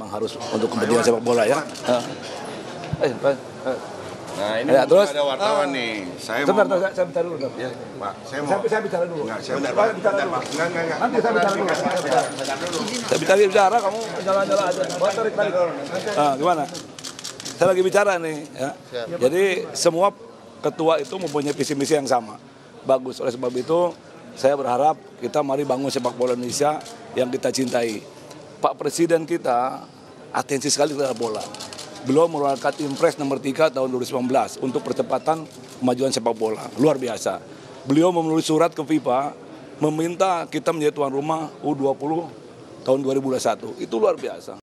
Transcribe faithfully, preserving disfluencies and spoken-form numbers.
harus untuk kepentingan sepak bola ya. Eh, eh, eh. Nah ini ya, terus ada wartawan uh, nih. Saya sebentar, mau... saya, saya bicara dulu. Ya, Pak. Saya mau. Saya, saya bicara dulu. Enggak, saya bentar, Pak. bicara Bentar, dulu. Pak. Enggak, enggak, enggak. Nanti saya bicara dulu. Saya bicara, saya bicara, bicara kamu jalan-jalan aja. Bawa tarik balik. Ah, gimana? Saya lagi bicara nih. Ya. Jadi semua ketua itu mempunyai visi misi yang sama. Bagus. Oleh sebab itu saya berharap kita mari bangun sepak bola Indonesia yang kita cintai. Pak Presiden kita atensi sekali terhadap bola. Beliau mengeluarkan Impres nomor tiga tahun dua ribu sembilan belas untuk percepatan kemajuan sepak bola. Luar biasa. Beliau menulis surat ke FIFA meminta kita menjadi tuan rumah U dua puluh tahun dua ribu dua puluh satu. Itu luar biasa.